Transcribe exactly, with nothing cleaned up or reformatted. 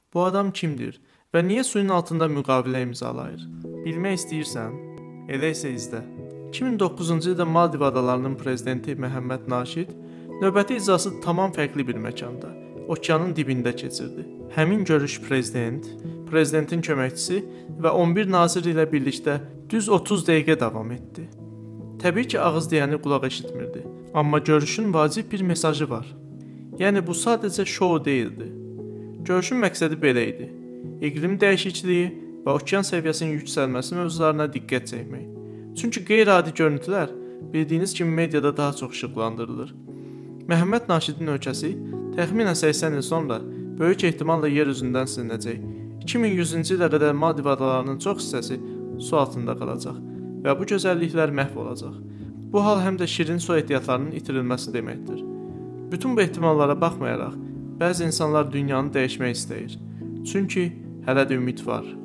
Bu adam kimdir və niyə suyun altında müqavilə imzalayır? Bilmək istəyirsən? Elə isə izlə. iki min doqquzuncu ildə Maldiv adalarının prezidenti Məhəmməd Naşid növbəti iclası tamam fərqli bir məkanda, okeanın dibində keçirdi. Həmin görüş prezident, prezidentin köməkçisi və on bir nazir ilə birlikdə düz otuz dəqiqə davam etdi. Təbii ki, ağız deyəni qulaq eşitmirdi, amma görüşün vacib bir mesajı var. Yəni bu sadəcə şou deyildi. Görüşün məqsədi belə idi: iqlim dəyişikliyi və okean səviyyəsinin yüksəlməsi mövzularına diqqət çəkmək. Çünki qeyri-adi görüntülər bildiyiniz kimi mediada daha çox işıqlandırılır. Məhəmməd Naşidin ölkəsi təxminən səksən il sonra böyük ehtimalla yer üzündən silinəcək. iki min yüzüncü ilə qədər Maldiv adalarının çox hissəsi su altında qalacaq və bu gözəlliklər məhv olacaq. Bu hal həm də şirin su ehtiyatlarının itirilməsi deməkdir. Bütün bu ehtimallara baxmayaraq, bəzi insanlar dünyanı dəyişmək istəyir. Çünki hələ də ümid var.